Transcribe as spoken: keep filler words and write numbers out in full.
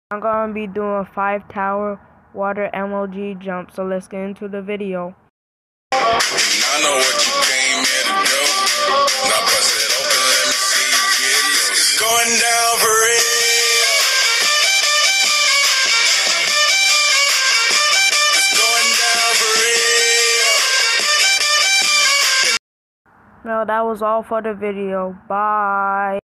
I'm gonna be doing five tower water M L G jump, so let's get into the video. I know what you came here to do. Now bust it open, let me see you get loose. It's going down for real. It's going down for real. Well, that was all for the video. Bye.